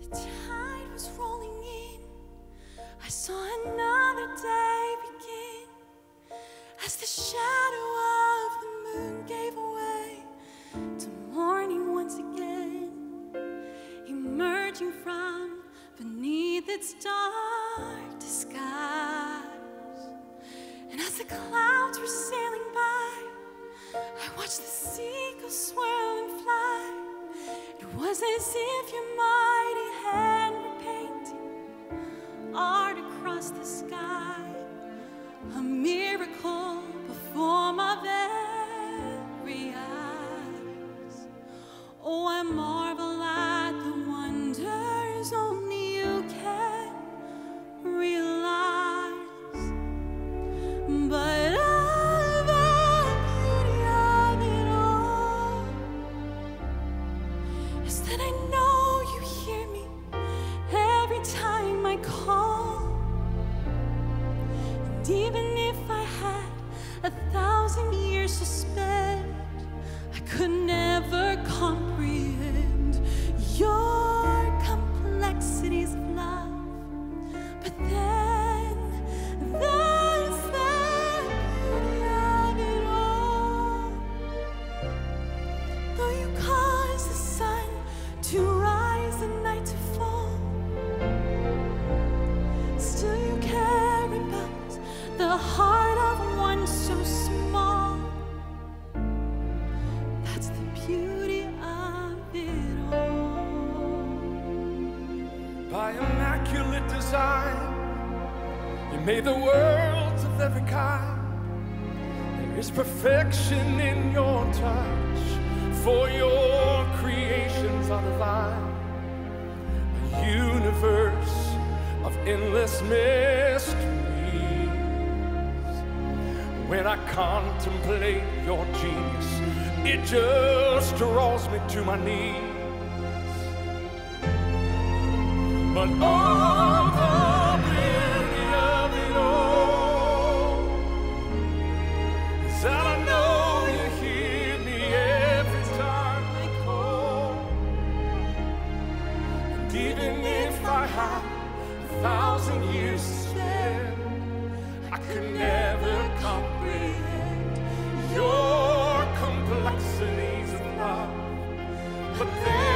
The tide was rolling in. I saw another day begin as the shadow of the moon gave way to morning once again, emerging from beneath its dark disguise. And as the clouds were sailing by, I watched the seagulls swirl and fly. It was as if your mighty hand were painting art across the sky, a miracle before my very eyes. Oh, I marvel at the wonders only you can realize. But the beauty of it all is that I know you hear me every time I call. And even if I had 1,000 years to spend, I could never comprehend your complexities of love. But then there's the beauty of it all. Though you cause the sun to rise and night to fall, still you care about the heart of one so small. That's the beauty of it all. By immaculate design, you made the worlds of every kind. There is perfection in your touch, for your creations are divine. A universe of endless mysteries. When I contemplate your genius, it just draws me to my knees. But all the beauty of it all is that I know you hear me every time I call. And even if I had 1,000 years to spend, I could never comprehend your complexities of love. But then